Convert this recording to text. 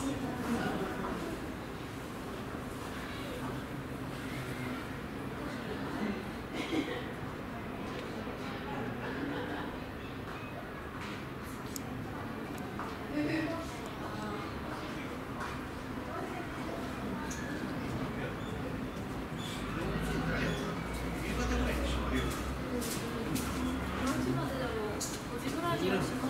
何時までだろう。5時ぐらいには閉ま